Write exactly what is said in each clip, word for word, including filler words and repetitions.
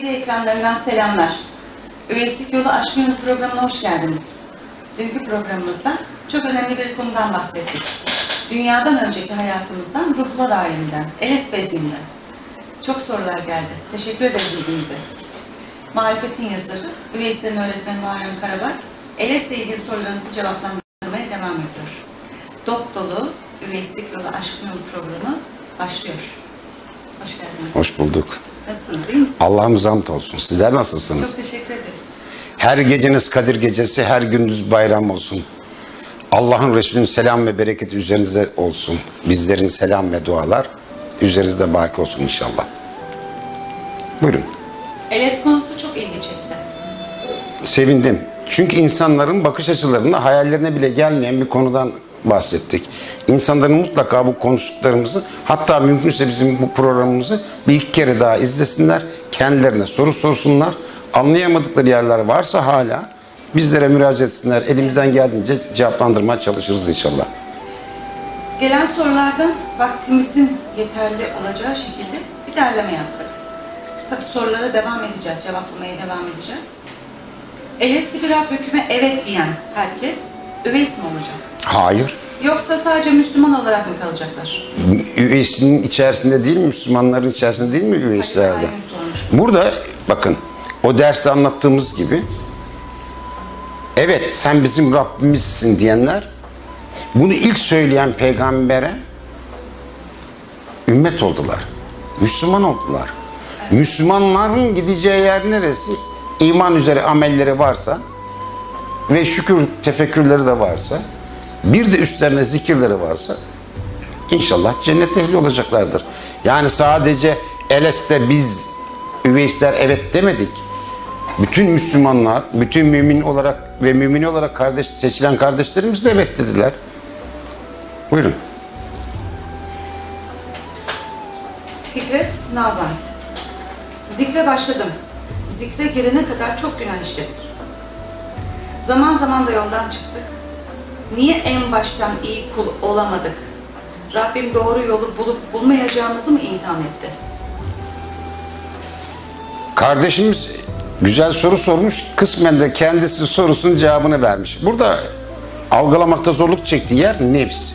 ekranlarından selamlar. Üyeslik Yolu Aşkın Yolu programına hoş geldiniz. Dünkü programımızda çok önemli bir konudan bahsettik. Dünyadan önceki hayatımızdan, ruhlar aleminden, Eles bezminden. Çok sorular geldi. Teşekkür ederiz ilginize. Marifet'in yazarı, Üyeysler'in öğretmeni Muharrem Karabay, Eles'le ilgili sorularınızı cevaplandırmaya devam ediyor. Dop dolu Üyeslik Yolu Aşkın Yolu programı başlıyor. Hoş geldiniz. Hoş bulduk. Nasılsınız, iyi misiniz? Allah'ımıza hamd olsun. Sizler nasılsınız? Çok teşekkür ederiz. Her geceniz Kadir Gecesi, her gündüz bayram olsun. Allah'ın Resulü'nün selam ve bereketi üzerinize olsun. Bizlerin selam ve dualar üzerinizde baki olsun inşallah. Buyurun. Eles konusu çok ilgi çekti. Sevindim. Çünkü insanların bakış açılarında hayallerine bile gelmeyen bir konudan bahsettik. İnsanların mutlaka bu konuştuklarımızı, hatta mümkünse bizim bu programımızı bir iki kere daha izlesinler, kendilerine soru sorsunlar. Anlayamadıkları yerler varsa hala bizlere müracaat etsinler. Elimizden geldiğince cevaplandırmaya çalışırız inşallah. Gelen sorulardan vaktimizin yeterli olacağı şekilde bir derleme yaptık. Tabii sorulara devam edeceğiz, cevaplamaya devam edeceğiz. Eles'li bir Rab hüküme evet diyen herkes üveys mi olacak? Hayır. Yoksa sadece Müslüman olarak mı kalacaklar? Üveysinin içerisinde değil mi? Müslümanların içerisinde değil mi üveyslerde? Burada bakın, o derste anlattığımız gibi evet sen bizim Rabbimizsin diyenler, bunu ilk söyleyen peygambere ümmet oldular. Müslüman oldular. Evet. Müslümanların gideceği yer neresi? İman üzere amelleri varsa ve şükür tefekkürleri de varsa, bir de üstlerine zikirleri varsa inşallah cennet ehli olacaklardır. Yani sadece Eles'te biz üveysler evet demedik. Bütün Müslümanlar, bütün mümin olarak ve mümin olarak kardeş, seçilen kardeşlerimiz de evet dediler. Buyurun. Fikret Nalbant. Zikre başladım. Zikre girene kadar çok günah işledik. Zaman zaman da yoldan çıktık. Niye en baştan iyi kul olamadık? Rabbim doğru yolu bulup bulmayacağımızı mı imtihan etti? Kardeşimiz güzel soru sormuş. Kısmen de kendisi sorusunun cevabını vermiş. Burada algılamakta zorluk çektiği yer nefs.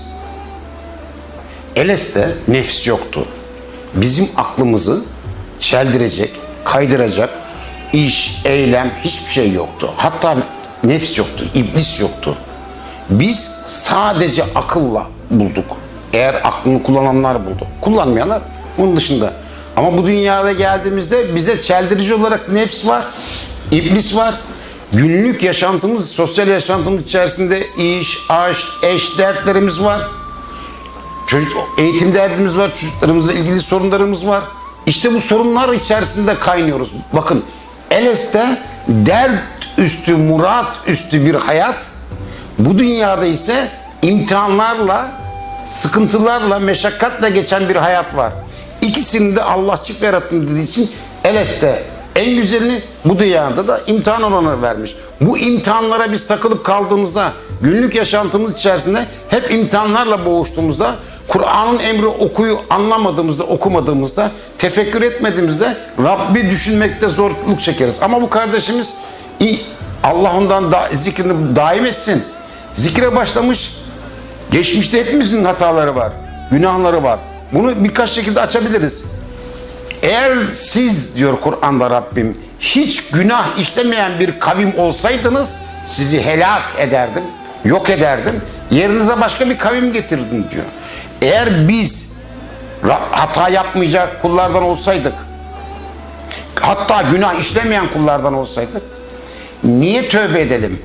Eles'te nefs yoktu. Bizim aklımızı çeldirecek, kaydıracak iş, eylem hiçbir şey yoktu. Hatta nefs yoktu, iblis yoktu. Biz sadece akılla bulduk. Eğer aklını kullananlar buldu. Kullanmayanlar bunun dışında. Ama bu dünyada geldiğimizde bize çeldirici olarak nefs var, iblis var. Günlük yaşantımız, sosyal yaşantımız içerisinde iş, aş, eş dertlerimiz var. Çocuk, eğitim derdimiz var, çocuklarımızla ilgili sorunlarımız var. İşte bu sorunlar içerisinde kaynıyoruz. Bakın, Eles'te dert üstü, murat üstü bir hayat. Bu dünyada ise imtihanlarla, sıkıntılarla, meşakkatle geçen bir hayat var. İkisini de Allah çift yarattım dediği için Eles'te en güzelini, bu dünyada da imtihan olanı vermiş. Bu imtihanlara biz takılıp kaldığımızda, günlük yaşantımız içerisinde hep imtihanlarla boğuştuğumuzda, Kur'an'ın emri okuyu anlamadığımızda, okumadığımızda, tefekkür etmediğimizde Rabbi düşünmekte zorluk çekeriz. Ama bu kardeşimiz Allah ondan da, zikrini daim etsin. Zikre başlamış. Geçmişte hepimizin hataları var, günahları var. Bunu birkaç şekilde açabiliriz. Eğer siz, diyor Kur'an'da Rabbim, hiç günah işlemeyen bir kavim olsaydınız sizi helak ederdim, yok ederdim. Yerinize başka bir kavim getirdim diyor. Eğer biz hata yapmayacak kullardan olsaydık, hatta günah işlemeyen kullardan olsaydık, niye tövbe edelim?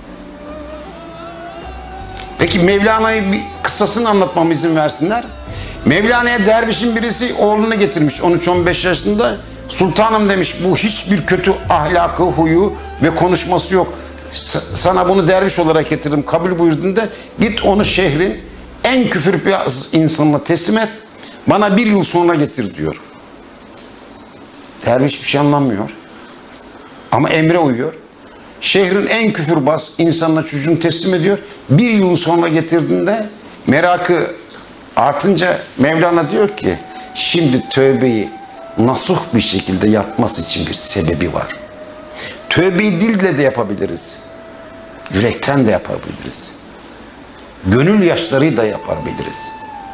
Peki Mevlana'yı bir kıssasını anlatmama izin versinler. Mevlana'ya dervişin birisi oğlunu getirmiş on üç on beş yaşında. Sultanım demiş, bu hiçbir kötü ahlakı, huyu ve konuşması yok. S sana bunu derviş olarak getirdim, kabul buyurduğunda git onu şehrin en küfür bir insanına teslim et, bana bir yıl sonra getir diyor. Derviş bir şey anlamıyor. Ama emre uyuyor. Şehrin en küfürbaz insanına çocuğunu teslim ediyor. Bir yıl sonra getirdiğinde merakı artınca Mevlana diyor ki, şimdi tövbeyi nasuh bir şekilde yapması için bir sebebi var. Tövbe-i dille de yapabiliriz. Yürekten de yapabiliriz. Gönül yaşları da yapabiliriz.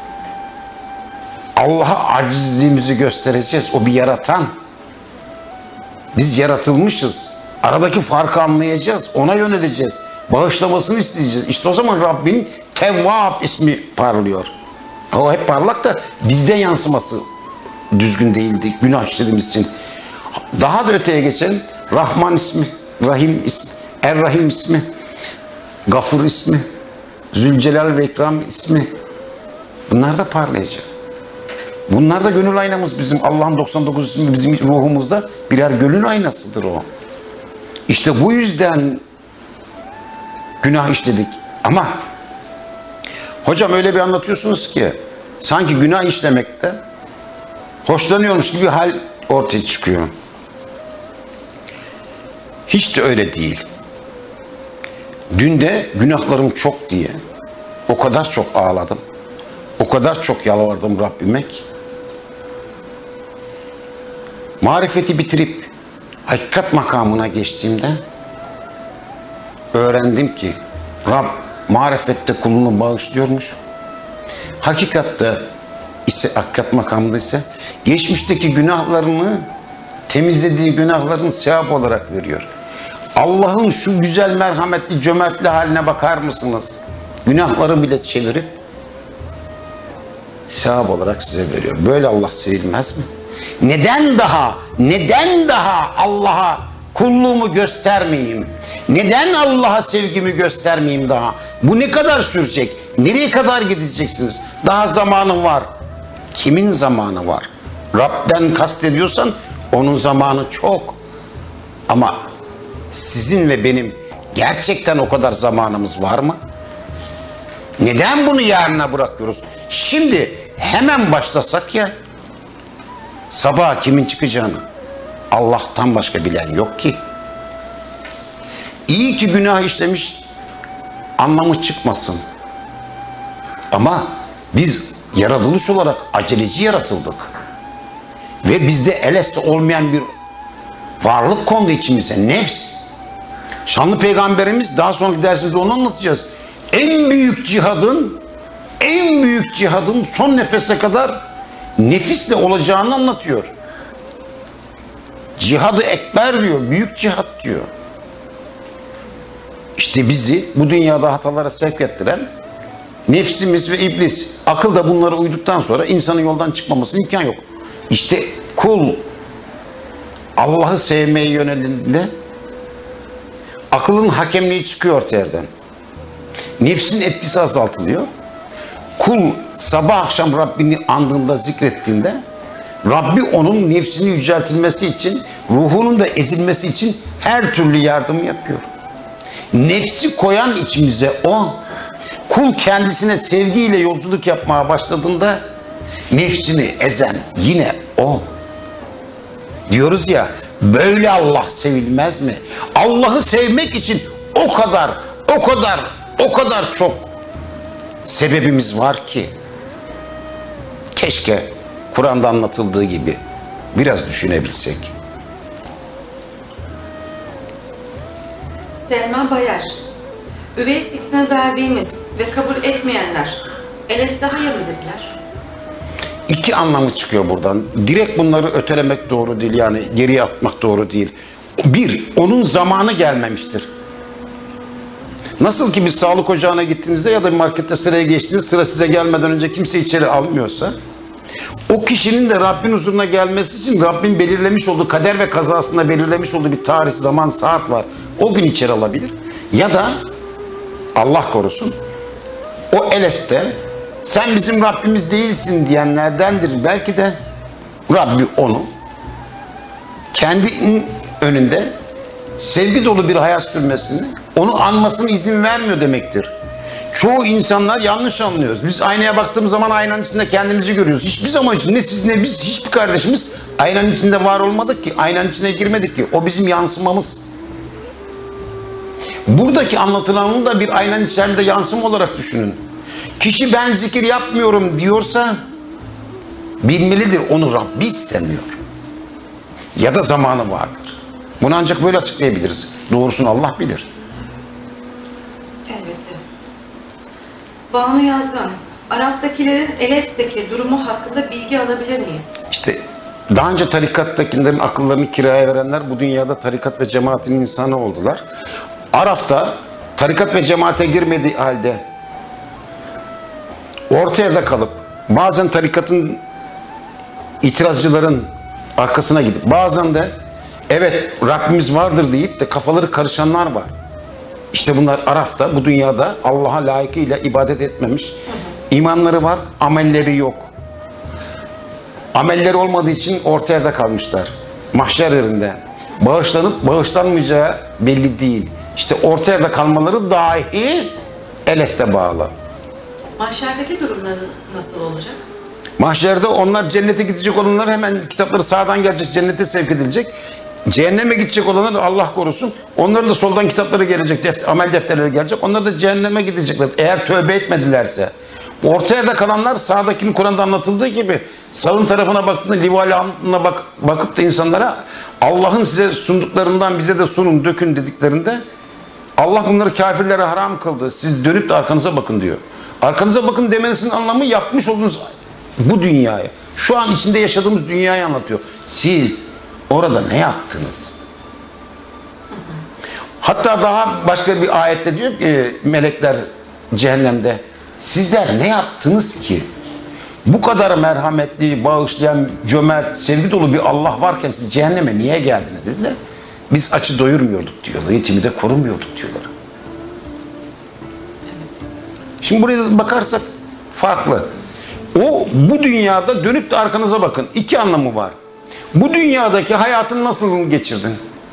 Allah'a acizliğimizi göstereceğiz. O bir yaratan. Biz yaratılmışız. Aradaki farkı anlayacağız. Ona yöneleceğiz. Bağışlamasını isteyeceğiz. İşte o zaman Rabbin Tevvab ismi parlıyor. O hep parlak da bizde yansıması düzgün değildi. Günah işlediğimiz için. Daha da öteye geçelim. Rahman ismi, Rahim ismi, Er-Rahim ismi, Gafur ismi, Zülcelal ve İkram ismi. Bunlar da parlayacak. Bunlar da gönül aynamız bizim. Allah'ın doksan dokuz ismi bizim ruhumuzda birer gönül aynasıdır o. İşte bu yüzden günah işledik. Ama hocam öyle bir anlatıyorsunuz ki sanki günah işlemekte hoşlanıyormuş gibi hal ortaya çıkıyor. Hiç de öyle değil. Dün de günahlarım çok diye o kadar çok ağladım. O kadar çok yalvardım Rabbime ki. Marifeti bitirip hakikat makamına geçtiğimde öğrendim ki Rab marifette kulunu bağışlıyormuş. Hakikatte ise hakikat makamında ise geçmişteki günahlarını temizlediği günahların sevap olarak veriyor. Allah'ın şu güzel merhametli cömertli haline bakar mısınız? Günahları bile çevirip sevap olarak size veriyor. Böyle Allah sevilmez mi? Neden daha, neden daha Allah'a kulluğumu göstermeyeyim? Neden Allah'a sevgimi göstermeyeyim daha? Bu ne kadar sürecek? Nereye kadar gideceksiniz? Daha zamanı var. Kimin zamanı var? Rab'den kastediyorsan onun zamanı çok. Ama sizin ve benim gerçekten o kadar zamanımız var mı? Neden bunu yarına bırakıyoruz? Şimdi hemen başlasak ya, sabah kimin çıkacağını Allah'tan başka bilen yok ki. İyi ki günah işlemiş, anlamı çıkmasın. Ama biz yaratılış olarak aceleci yaratıldık. Ve bizde eleste olmayan bir varlık kondu içimize, nefs. Şanlı Peygamberimiz, daha sonraki dersimizde onu anlatacağız. En büyük cihadın, en büyük cihadın son nefese kadar nefisle olacağını anlatıyor. Cihadı ekber diyor, büyük cihat diyor. İşte bizi bu dünyada hatalara sevk ettiren nefsimiz ve iblis. Akıl da bunlara uyduktan sonra insanın yoldan çıkmamasına imkan yok. İşte kul Allah'ı sevmeye yöneldiğinde akılın hakemliği çıkıyor ortadan. Nefsin etkisi azaltılıyor. Kul sabah akşam Rabbini andığında, zikrettiğinde Rabbi onun nefsini yüceltilmesi için, ruhunun da ezilmesi için her türlü yardım yapıyor. Nefsi koyan içimize o. Kul kendisine sevgiyle yolculuk yapmaya başladığında nefsini ezen yine o. Diyoruz ya, böyle Allah sevilmez mi? Allah'ı sevmek için o kadar, o kadar, o kadar çok sebebimiz var ki. Keşke Kur'an'da anlatıldığı gibi biraz düşünebilsek. Selma Bayar, üvey sikne verdiğimiz ve kabul etmeyenler eleste hayır mıdırlar? İki anlamı çıkıyor buradan. Direkt bunları ötelemek doğru değil, yani geriye atmak doğru değil. Bir, onun zamanı gelmemiştir. Nasıl ki bir sağlık ocağına gittiğinizde ya da markette sıraya geçtiğinizde sıra size gelmeden önce kimse içeri almıyorsa, o kişinin de Rabbin huzuruna gelmesi için Rabbin belirlemiş olduğu, kader ve kazasında belirlemiş olduğu bir tarih, zaman, saat var. O gün içeri alabilir. Ya da Allah korusun o eleste sen bizim Rabbimiz değilsin diyenlerdendir. Belki de Rabbi onu kendi önünde sevgi dolu bir hayat sürmesini, onu anmasına izin vermiyor demektir. Çoğu insanlar yanlış anlıyoruz. Biz aynaya baktığımız zaman aynanın içinde kendimizi görüyoruz. Hiçbir zaman için ne siz ne biz, hiçbir kardeşimiz aynanın içinde var olmadık ki. Aynanın içine girmedik ki. O bizim yansımamız. Buradaki anlatılanın da bir aynanın içerisinde yansıma olarak düşünün. Kişi ben zikir yapmıyorum diyorsa bilmelidir, onu Rabbi istemiyor. ya da zamanı vardır. Bunu ancak böyle açıklayabiliriz. Doğrusunu Allah bilir. Elbette. Banu Yazgan, Araf'takilerin Eles'teki durumu hakkında bilgi alabilir miyiz? İşte daha önce tarikattakilerin akıllarını kiraya verenler bu dünyada tarikat ve cemaatin insanı oldular. Araf'ta tarikat ve cemaate girmediği halde orta yerde kalıp bazen tarikatın itirazcıların arkasına gidip bazen de evet Rabbimiz vardır deyip de kafaları karışanlar var. İşte bunlar Araf'ta bu dünyada Allah'a layıkıyla ibadet etmemiş. İmanları var, amelleri yok. Amelleri olmadığı için orta yerde kalmışlar. Mahşer yerinde. Bağışlanıp bağışlanmayacağı belli değil. İşte orta yerde kalmaları dahi Eles'te bağlı. Mahşerdeki durumları nasıl olacak? Mahşerde onlar cennete gidecek olanlar hemen kitapları sağdan gelecek, cennete sevk edilecek. Cehenneme gidecek olanlar Allah korusun. Onların da soldan kitapları gelecek, defter, amel defterleri gelecek. Onlar da cehenneme gidecekler. Eğer tövbe etmedilerse. Orta yerde kalanlar sağdakinin Kur'an'da anlatıldığı gibi sağın tarafına baktığında livalâhına bak, bakıp da insanlara Allah'ın size sunduklarından bize de sunun, dökün dediklerinde Allah bunları kafirlere haram kıldı. Siz dönüp de arkanıza bakın diyor. Arkanıza bakın demenizin anlamı yapmış olduğunuz bu dünyayı, şu an içinde yaşadığımız dünyayı anlatıyor. Siz orada ne yaptınız? Hatta daha başka bir ayette diyor ki melekler cehennemde sizler ne yaptınız ki? Bu kadar merhametli, bağışlayan, cömert, sevgi dolu bir Allah varken siz cehenneme niye geldiniz dediler. Biz açı doyurmuyorduk diyorlar. Yetimi de korumuyorduk diyorlar. Şimdi buraya bakarsak farklı. O bu dünyada dönüp de arkanıza bakın. İki anlamı var. Bu dünyadaki hayatını nasıl geçirdin?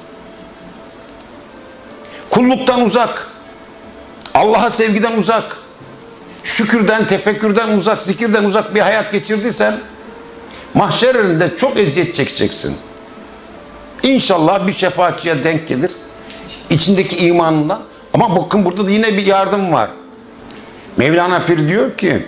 Kulluktan uzak. Allah'a sevgiden uzak. Şükürden, tefekkürden uzak, zikirden uzak bir hayat geçirdiysen mahşer yerinde çok eziyet çekeceksin. İnşallah bir şefaatçiye denk gelir. İçindeki imanından. Ama bakın burada da yine bir yardım var. Mevlana Pir diyor ki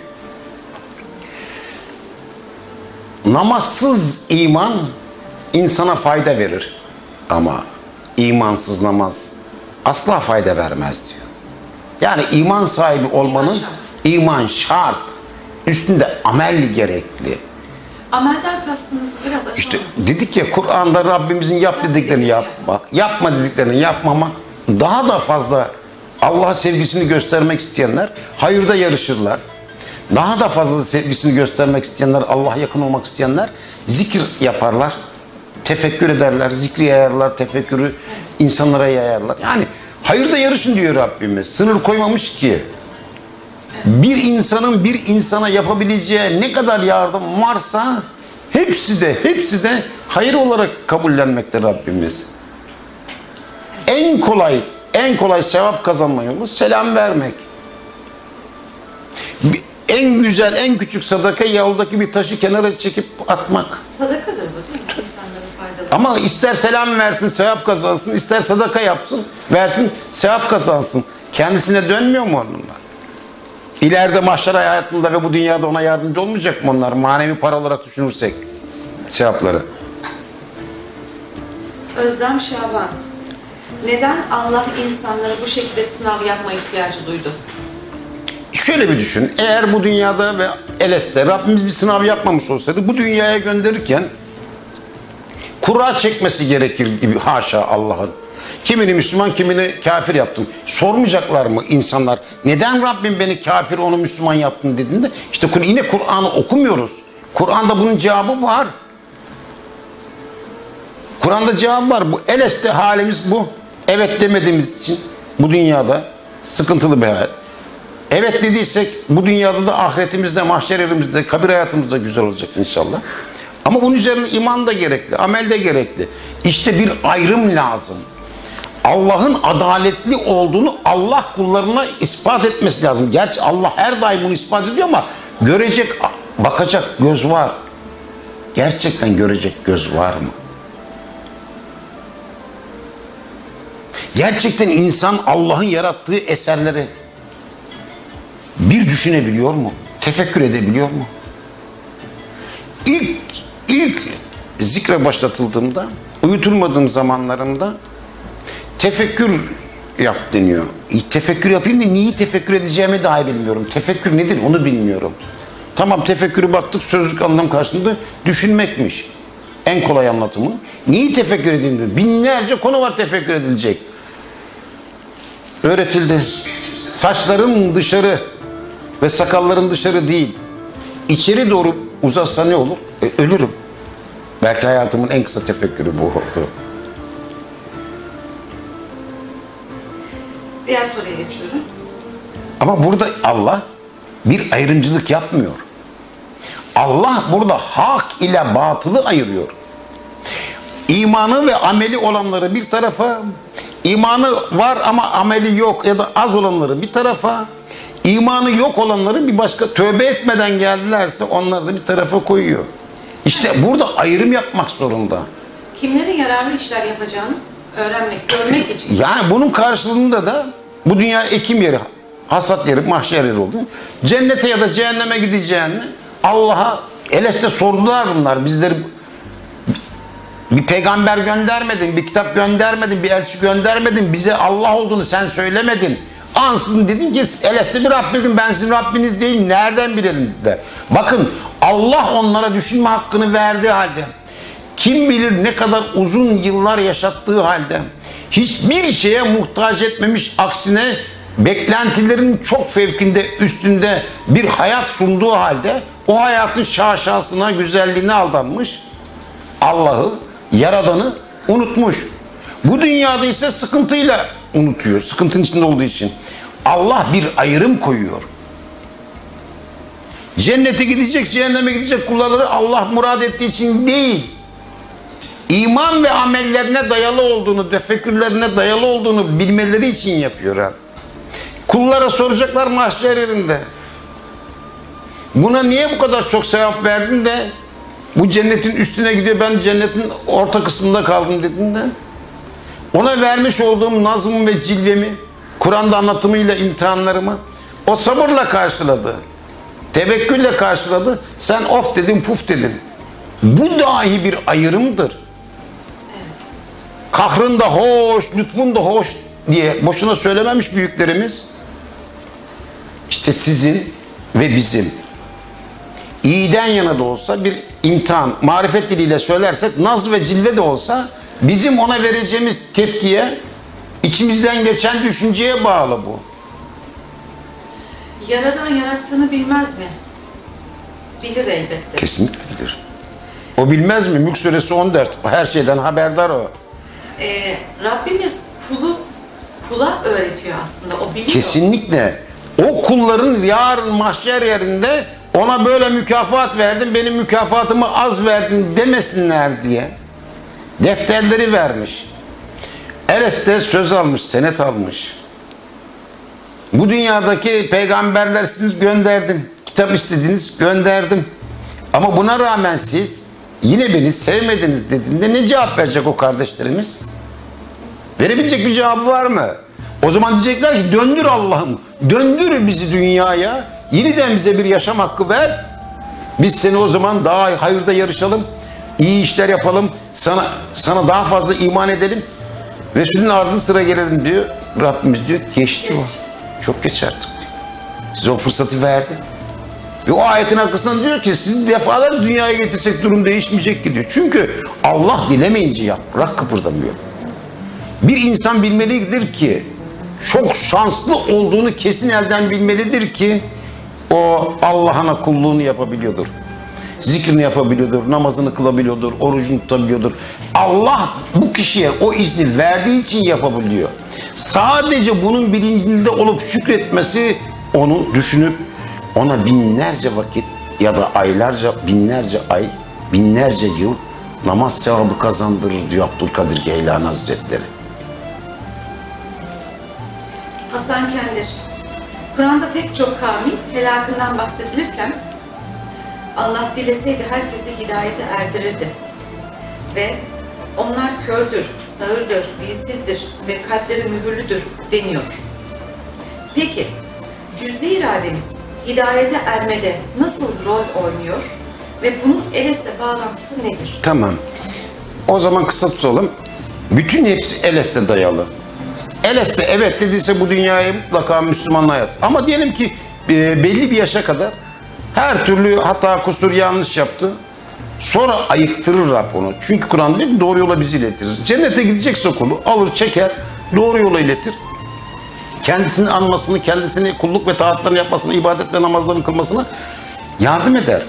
namazsız iman insana fayda verir. Ama imansız namaz asla fayda vermez diyor. Yani iman sahibi olmanın iman şart. Üstünde amel gerekli. Amelden kastınız biraz açalım. İşte dedik ya Kur'an'da Rabbimizin yap dediklerini yapmak, yapma dediklerini yapmamak, daha da fazla Allah sevgisini göstermek isteyenler hayırda yarışırlar. Daha da fazla sevgisini göstermek isteyenler, Allah'a yakın olmak isteyenler zikir yaparlar. Tefekkür ederler, zikri yayarlar, tefekkürü insanlara yayarlar. Yani hayırda yarışın diyor Rabbimiz. Sınır koymamış ki. Bir insanın bir insana yapabileceği ne kadar yardım varsa hepsi de hepsi de hayır olarak kabullenmekte Rabbimiz. En kolay en kolay sevap kazanma yolu selam vermek. En güzel, en küçük sadaka yoldaki bir taşı kenara çekip atmak. Sadakadır bu değil mi? İnsanlara faydalı. Ama ister selam versin, sevap kazansın, ister sadaka yapsın, versin, sevap kazansın. Kendisine dönmüyor mu onunla? İleride mahşer hayatında ve bu dünyada ona yardımcı olmayacak mı onlar? Manevi para olarak düşünürsek sevapları. Özlem Şaban. Neden Allah insanlara bu şekilde sınav yapma ihtiyacı duydu? Şöyle bir düşün. Eğer bu dünyada ve Eles'te Rabbimiz bir sınav yapmamış olsaydı bu dünyaya gönderirken kura çekmesi gerekir gibi haşa Allah'ın. Kimini Müslüman, kimini kafir yaptım. Sormayacaklar mı insanlar? Neden Rabbim beni kafir, onu Müslüman yaptın dediğinde işte yine Kur'an'ı okumuyoruz. Kur'an'da bunun cevabı var. Kur'an'da cevap var. Bu Eles'te halimiz bu. Evet demediğimiz için bu dünyada sıkıntılı bir hayat. Evet dediysek bu dünyada da ahiretimizde, mahşer yerimizde, kabir hayatımızda güzel olacak inşallah. Ama bunun üzerine iman da gerekli, amel de gerekli. İşte bir ayrım lazım. Allah'ın adaletli olduğunu Allah kullarına ispat etmesi lazım. Gerçi Allah her daim bunu ispat ediyor ama görecek, bakacak göz var. Gerçekten görecek göz var mı? Gerçekten insan Allah'ın yarattığı eserleri bir düşünebiliyor mu? Tefekkür edebiliyor mu? İlk, ilk zikre başlatıldığımda uyutulmadığım zamanlarımda tefekkür yap deniyor. Tefekkür yapayım da niye tefekkür edeceğimi dahi bilmiyorum. Tefekkür nedir onu bilmiyorum. Tamam, tefekkürü baktık, sözlük anlam karşılığında düşünmekmiş. En kolay anlatımı. Niye tefekkür edeyim diyor. Binlerce konu var tefekkür edilecek. Öğretildi. Saçların dışarı ve sakalların dışarı değil, İçeri doğru uzatsa ne olur? E, ölürüm. Belki hayatımın en kısa tefekkürü bu oldu. Diğer soruya geçiyorum. Ama burada Allah bir ayrımcılık yapmıyor. Allah burada hak ile batılı ayırıyor. İmanı ve ameli olanları bir tarafa, imanı var ama ameli yok ya da az olanları bir tarafa, imanı yok olanları bir başka, tövbe etmeden geldilerse onları da bir tarafa koyuyor. İşte burada ayrım yapmak zorunda. Kimlerin yararlı işler yapacağını öğrenmek, görmek için. Yani bunun karşılığında da bu dünya ekim yeri, hasat yeri, mahşer yeri oldu. Cennete ya da cehenneme gideceğini Allah'a eleste sordular bunlar. Bizleri bir peygamber göndermedin, bir kitap göndermedin, bir elçi göndermedin, bize Allah olduğunu sen söylemedin. Ansızın dedin ki eleste bir Rabbim, ben sizin Rabbiniz değil, nereden bilelim de. Bakın, Allah onlara düşünme hakkını verdiği halde, kim bilir ne kadar uzun yıllar yaşattığı halde, hiçbir şeye muhtaç etmemiş, aksine beklentilerin çok fevkinde, üstünde bir hayat sunduğu halde o hayatın şaşasına, güzelliğine aldanmış, Allah'ı, Yaradan'ı unutmuş. Bu dünyada ise sıkıntıyla unutuyor, sıkıntının içinde olduğu için. Allah bir ayrım koyuyor. Cennete gidecek, cehenneme gidecek kulları Allah murad ettiği için değil, İman ve amellerine dayalı olduğunu, tefekkürlerine dayalı olduğunu bilmeleri için yapıyor ha. Kullara soracaklar mahşer yerinde. Buna niye bu kadar çok sevap verdin de bu cennetin üstüne gidiyor, ben cennetin orta kısmında kaldım dediğinde, ona vermiş olduğum nazımı ve cilvemi, Kur'an'da anlatımıyla imtihanlarımı o sabırla karşıladı. Tevekkülle karşıladı. Sen of dedin, puf dedin. Bu dahi bir ayrımdır. Kahrın da hoş, lütfun da hoş diye boşuna söylememiş büyüklerimiz. İşte sizin ve bizim iyiden yana da olsa bir imtihan, marifet diliyle söylersek naz ve cilve de olsa bizim ona vereceğimiz tepkiye, içimizden geçen düşünceye bağlı bu. Yaradan yarattığını bilmez mi? Bilir elbette. Kesinlikle bilir. O bilmez mi? Mülk Suresi on dört. Her şeyden haberdar o. Ee, Rabbimiz kulu kula öğretiyor aslında. O biliyor. Kesinlikle. O kulların yarın mahşer yerinde ona böyle mükafat verdin, benim mükafatımı az verdin demesinler diye defterleri vermiş. Eres'te söz almış, senet almış. Bu dünyadaki peygamberler siz gönderdim, kitap istediniz gönderdim. Ama buna rağmen siz yine beni sevmediniz dediğinde ne cevap verecek o kardeşlerimiz? Verebilecek bir cevabı var mı? O zaman diyecekler ki döndür Allah'ım, döndür bizi dünyaya, yeniden bize bir yaşam hakkı ver. Biz seni o zaman daha hayırda yarışalım, iyi işler yapalım, sana sana daha fazla iman edelim. Resulün ardına sıra gelelim diyor. Rabbimiz diyor geçti o. Çok geç artık diyor. Size o fırsatı verdi. Ve o ayetin arkasından diyor ki sizi defalarca dünyaya getirsek durum değişmeyecek ki diyor. Çünkü Allah dilemeyince yaprak kıpırdamıyor. Bir insan bilmelidir ki çok şanslı olduğunu kesin elden bilmelidir ki o Allah'ına kulluğunu yapabiliyordur. Zikrini yapabiliyordur, namazını kılabiliyordur, orucunu tutabiliyordur. Allah bu kişiye o izni verdiği için yapabiliyor. Sadece bunun bilincinde olup şükretmesi onu düşünüp ona binlerce vakit ya da aylarca, binlerce ay, binlerce yıl namaz sevabı kazandırır diyor Abdülkadir Geylani Hazretleri. Hasan Kendir. Kur'an'da pek çok kavmin helakından bahsedilirken Allah dileseydi herkesi hidayete erdirirdi. Ve onlar kördür, sağırdır, dilsizdir ve kalpleri mühürlüdür deniyor. Peki, cüz-i irademiz hidayete ermede nasıl rol oynuyor ve bunun elesle bağlantısı nedir? Tamam. O zaman kısa tutalım. Bütün hepsi Eles'te dayalı. Eles'te evet dediyse bu dünyaya mutlaka Müslüman hayat. Ama diyelim ki e, belli bir yaşa kadar her türlü hata, kusur, yanlış yaptı. Sonra ayıktırır Rab onu. Çünkü Kur'an diyor ki doğru yola bizi iletir. Cennete gidecekse kulu alır çeker, doğru yola iletir. Kendisini anmasını, kendisini kulluk ve taatlarını yapmasını, ibadet ve namazlarını kılmasına yardım eder.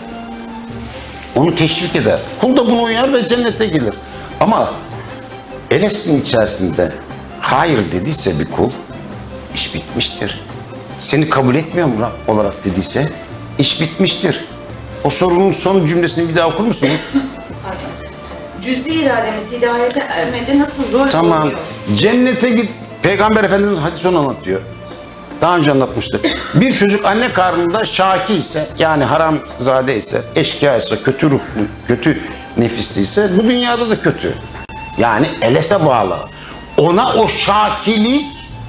Onu teşvik eder. Kul da buna uyar ve cennete gelir. Ama Eles'in içerisinde hayır dediyse bir kul, iş bitmiştir. Seni kabul etmiyor mu Rab olarak dediyse, iş bitmiştir. O sorunun son cümlesini bir daha okur musunuz? Pardon. Cüz-i irademiz hidayete ermede nasıl rol Tamam. oynuyor? Cennete git. Peygamber Efendimiz hadis onu anlatıyor. Daha önce anlatmıştık. Bir çocuk anne karnında şaki ise, yani haramzade ise, eşkıya ise, kötü ruhlu, kötü nefisli ise bu dünyada da kötü. Yani Eles'e bağlı. Ona o şakilik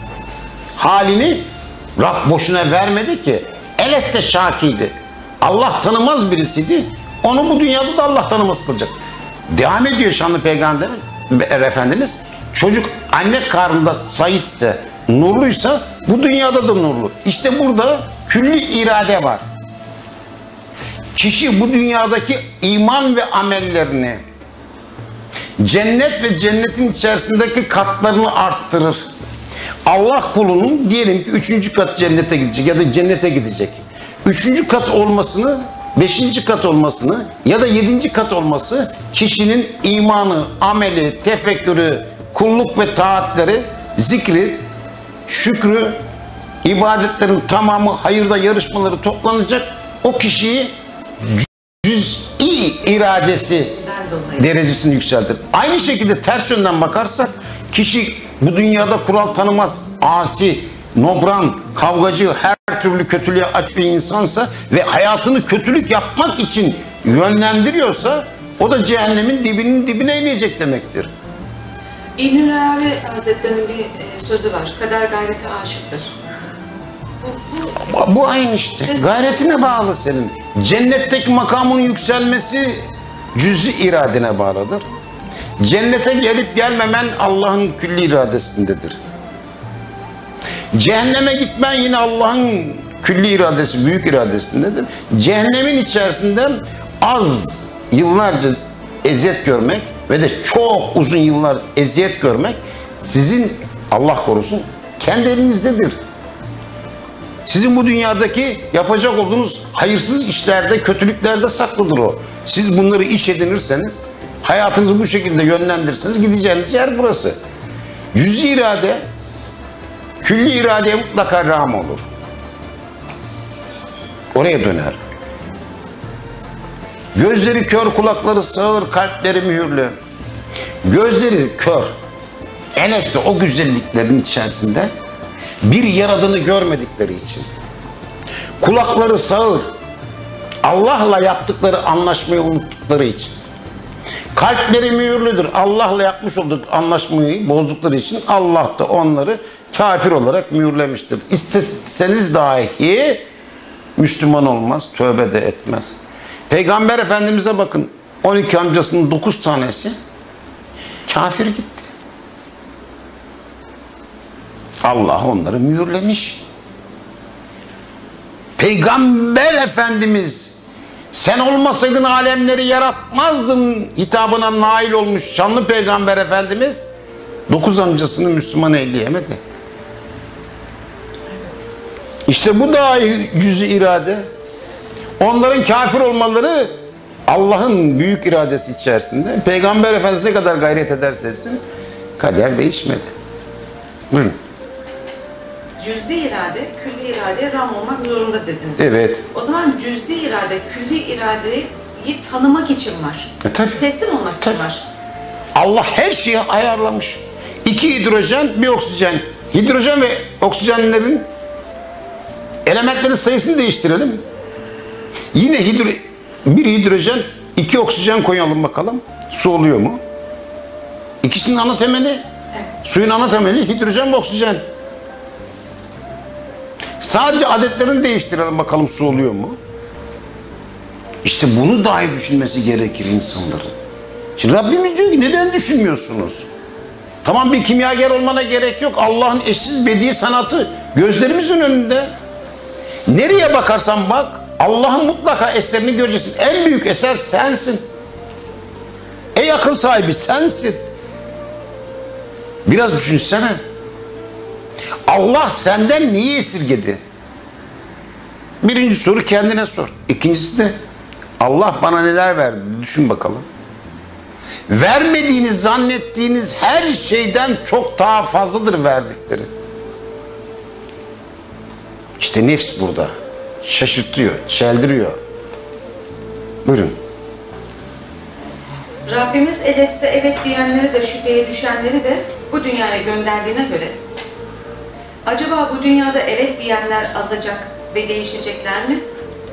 halini Rab boşuna vermedi ki. Eles de şakiydi. Allah tanımaz birisiydi. Onu bu dünyada da Allah tanıması kılacak. Devam ediyor şanlı Peygamber Efendimiz. Çocuk anne karnında saitse, nurluysa bu dünyada da nurlu. İşte burada külli irade var. Kişi bu dünyadaki iman ve amellerini, cennet ve cennetin içerisindeki katlarını arttırır. Allah kulunun diyelim ki üçüncü kat cennete gidecek ya da cennete gidecek. Üçüncü kat olmasını, beşinci kat olmasını ya da yedinci kat olması kişinin imanı, ameli, tefekkürü, kulluk ve taatleri, zikri, şükrü, ibadetlerin tamamı, hayırda yarışmaları toplanacak. O kişiyi cüz'i iradesi derecesini yükseltir. Aynı şekilde ters yönden bakarsak kişi bu dünyada kural tanımaz, asi, nobran, kavgacı, her türlü kötülüğe aç bir insansa ve hayatını kötülük yapmak için yönlendiriyorsa o da cehennemin dibinin dibine inecek demektir. İbn-i Arabi Hazretleri'nin bir e, sözü var. Kader gayrete aşıktır. Bu, bu... Bu aynı işte. Gayretine bağlı senin. Cennetteki makamının yükselmesi cüz-i iradene bağlıdır. Cennete gelip gelmemen Allah'ın külli iradesindedir. Cehenneme gitmen yine Allah'ın külli iradesi, büyük iradesindedir. Cehennemin içerisinde az yıllarca eziyet görmek ve de çok uzun yıllar eziyet görmek sizin, Allah korusun, kendi elinizdedir. Sizin bu dünyadaki yapacak olduğunuz hayırsız işlerde, kötülüklerde saklıdır o. Siz bunları iş edinirseniz, hayatınızı bu şekilde yönlendirirseniz gideceğiniz yer burası. Cüz-i irade, külli iradeye mutlaka rağm olur. Oraya döner. Gözleri kör, kulakları sağır, kalpleri mühürlü. Gözleri kör. Enes'te o güzelliklerin içerisinde bir yaradanı görmedikleri için. Kulakları sağır. Allah'la yaptıkları anlaşmayı unuttukları için. Kalpleri mühürlüdür. Allah'la yapmış olduk anlaşmayı bozdukları için Allah da onları kafir olarak mühürlemiştir. İsteseniz dahi Müslüman olmaz, tövbe de etmez. Peygamber Efendimiz'e bakın. on iki amcasının dokuz tanesi kafir gitti. Allah onları mühürlemiş. Peygamber Efendimiz sen olmasaydın alemleri yaratmazdın hitabına nail olmuş şanlı Peygamber Efendimiz dokuz amcasını Müslüman eyleyemedi. İşte bu da cüz-i irade. Onların kafir olmaları Allah'ın büyük iradesi içerisinde. Peygamber Efendimiz ne kadar gayret ederse etsin kader değişmedi. Buyurun. Cüz-i irade, külli iradeye rağm olmak zorunda dediniz. Evet. O zaman cüz-i irade, külli iradeyi tanımak için var. E, tabii. Teslim olmak için Tabii. var. Allah her şeyi ayarlamış. İki hidrojen, bir oksijen. Hidrojen ve oksijenlerin elementlerin sayısını değiştirelim. Yine hidro, bir hidrojen, iki oksijen koyalım bakalım. Su oluyor mu? İkisinin ana temeli, evet. Suyun ana temeli hidrojen ve oksijen. Sadece adetlerini değiştirelim bakalım su oluyor mu? İşte bunu dahi düşünmesi gerekir insanların. Şimdi Rabbimiz diyor ki neden düşünmüyorsunuz? Tamam, bir kimyager olmana gerek yok. Allah'ın eşsiz bedi sanatı gözlerimizin önünde. Nereye bakarsan bak Allah'ın mutlaka eserini göreceksin. En büyük eser sensin. Ey akıl sahibi sensin. Biraz düşünsene. Allah senden niye esirgedi? Birinci soru kendine sor. İkincisi de Allah bana neler verdi? Düşün bakalım. Vermediğiniz zannettiğiniz her şeyden çok daha fazladır verdikleri. İşte nefs burada. Şaşırtıyor, çeldiriyor. Buyurun. Rabbimiz Eles'te evet diyenleri de şüpheye düşenleri de bu dünyaya gönderdiğine göre acaba bu dünyada evet diyenler azacak ve değişecekler mi?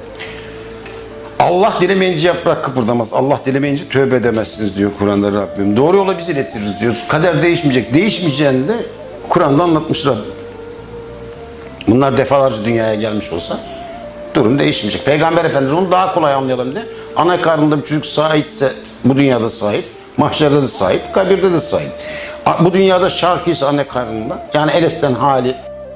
Allah dilemeyince yaprak kıpırdamaz. Allah dilemeyince tövbe edemezsiniz diyor Kur'an'da Rabbim. Doğru yola bizi iletiririz diyor. Kader değişmeyecek. Değişmeyeceğini de Kur'an'da anlatmış Rabbim. Bunlar defalarca dünyaya gelmiş olsa durum değişmeyecek. Peygamber Efendimiz onu daha kolay anlayalım diye. Ana karnında bir çocuk sahipse bu dünyada sahip, mahşerde de sahip, kabirde de sahip. Bu dünyada şarkıysa anne karnında, yani Eles'ten hali.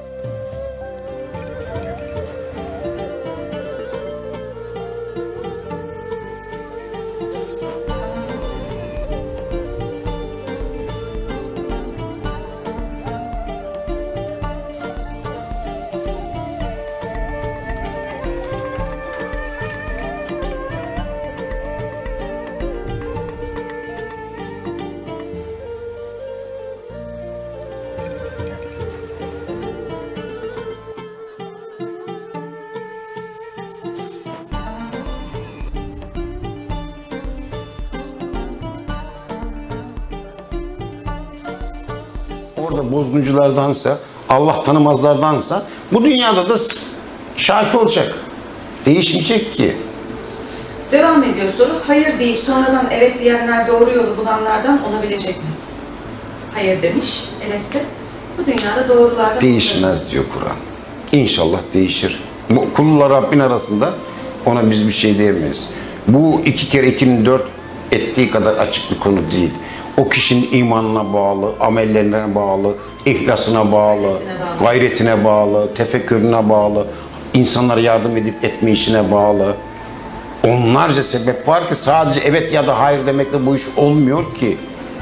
Orada bozgunculardansa, Allah tanımazlardansa bu dünyada da şaki olacak. Değişmeyecek ki. Devam ediyor soru. Hayır deyip sonradan evet diyenler doğru yolu bulanlardan olabilecek mi? Hayır demiş Eles'te. Bu dünyada doğrulardan... Değişmez diyor Kur'an. İnşallah değişir. Bu kulla Rabbin arasında ona biz bir şey diyemeyiz. Bu iki kere ikinin dört ettiği kadar açık bir konu değil. O kişinin imanına bağlı, amellerine bağlı, ihlasına bağlı, gayretine bağlı, tefekkürüne bağlı, insanlara yardım edip etme işine bağlı. Onlarca sebep var ki sadece evet ya da hayır demekle bu iş olmuyor ki.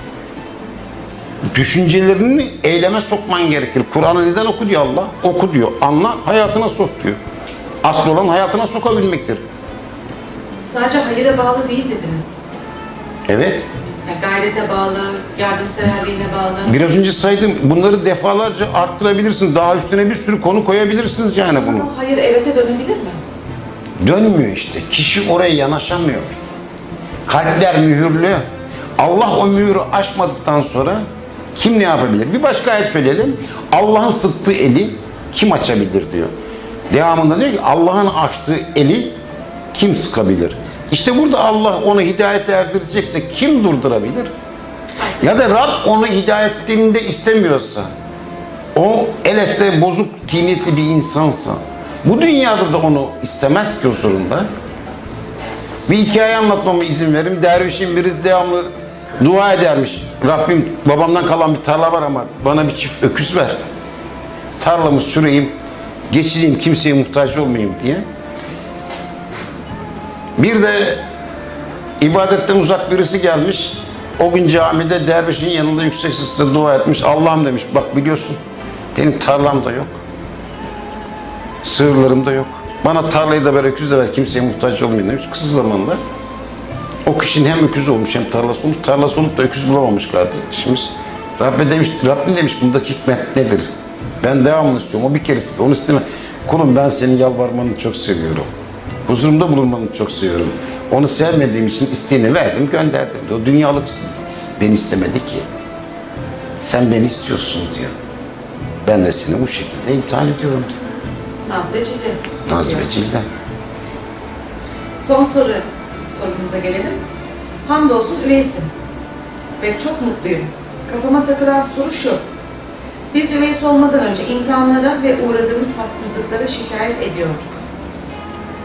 Düşüncelerini eyleme sokman gerekir. Kur'an'ı neden oku diyor Allah? Oku diyor. Anla, hayatına sok diyor. Asıl olan hayatına sokabilmektir. Sadece hayıra bağlı değil dediniz. Evet. Yani gayrete bağlı, yardımseverliğine bağlı. Biraz önce saydım. Bunları defalarca arttırabilirsiniz. Daha üstüne bir sürü konu koyabilirsiniz yani bunu. Ama hayır evete dönebilir mi? Dönmüyor işte. Kişi oraya yanaşamıyor. Kalpler mühürlü. Allah o mühürü aşmadıktan sonra kim ne yapabilir? Bir başka ayet söyleyelim. Allah'ın sıktığı eli kim açabilir diyor. Devamında diyor ki Allah'ın açtığı eli kim sıkabilir? İşte burada Allah onu hidayete erdirecekse kim durdurabilir? Ya da Rab onu hidayetinde istemiyorsa, o Eles'te bozuk, tinetli bir insansa, bu dünyada da onu istemez ki o sorunda. Bir hikaye anlatmama izin verin. Dervişin birisi devamlı dua edermiş. Rabbim, babamdan kalan bir tarla var ama bana bir çift öküz ver. Tarlamı süreyim, geçireyim, kimseye muhtaç olmayayım diye. Bir de ibadetten uzak birisi gelmiş. O gün camide dervişin yanında yüksek sesle dua etmiş. Allah'ım demiş, bak biliyorsun benim tarlam da yok. Sığırlarım da yok. Bana tarlayı da ver, öküz de ver, kimseye muhtaç olmayın demiş. Kısa zamanda o kişinin hem öküz olmuş hem tarlası olmuş. Tarlası olup da öküz bulamamış kardeşimiz. Rabbim demiş, Rabbim demiş bundaki hikmet nedir? Ben devamını istiyorum. O bir kere istedi. Onu isteme. Kulum ben senin yalvarmanı çok seviyorum. Huzurumda bulunmanı çok seviyorum. Onu sevmediğim için isteğini verdim, gönderdim diyor. O dünyalık beni istemedi ki. Sen beni istiyorsun diyor. Ben de seni bu şekilde imtihan ediyorum diyor. Naz ve cilve. Naz ve cilve. Son soru, sorumuza gelelim. Hamdolsun üyeysin ve çok mutluyum. Kafama takılan soru şu. Biz üyesi olmadan önce imtihanlara ve uğradığımız haksızlıklara şikayet ediyorduk.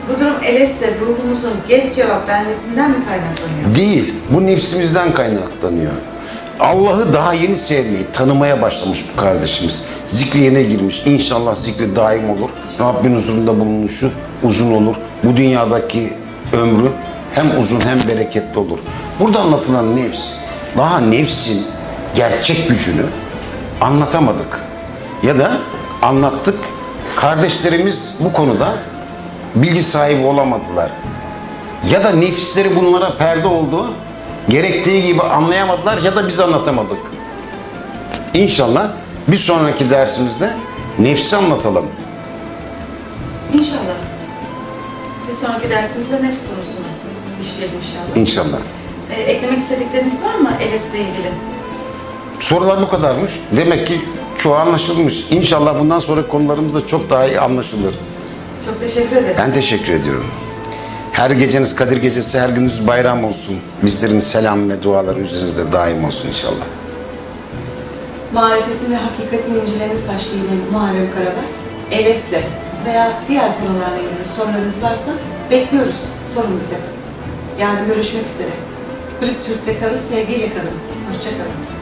Bu durum L S'de ruhumuzun geç cevap vermesinden mi kaynaklanıyor? Değil. Bu nefsimizden kaynaklanıyor. Allah'ı daha yeni sevmeyi, tanımaya başlamış bu kardeşimiz. Zikri yerine girmiş. İnşallah zikri daim olur. Rabbin huzurunda bulunuşu uzun olur. Bu dünyadaki ömrü hem uzun hem bereketli olur. Burada anlatılan nefs, daha nefsin gerçek gücünü anlatamadık. Ya da anlattık, kardeşlerimiz bu konuda bilgi sahibi olamadılar. Ya da nefisleri bunlara perde oldu, gerektiği gibi anlayamadılar ya da biz anlatamadık. İnşallah bir sonraki dersimizde nefsi anlatalım. İnşallah. Bir sonraki dersimizde nefs konusunu işleyelim inşallah. İnşallah. Ee, eklemek istedikleriniz var mı L S ile ilgili? Sorular bu kadarmış. Demek ki çoğu anlaşılmış. İnşallah bundan sonraki konularımız da çok daha iyi anlaşılır. Çok teşekkür ederim. Ben teşekkür ediyorum. Her geceniz Kadir Gecesi, her gününüz bayram olsun. Bizlerin selam ve duaları üzerinizde daim olsun inşallah. Marifetin ve hakikatin incilerini saçlı yine Muharrem Karabay, L S'le veya diğer konularla ilgili sorularınız varsa bekliyoruz. Sorun bize. Yarın görüşmek üzere. Kulüp Türk'te kalın, sevgiyle kalın. Hoşça kalın.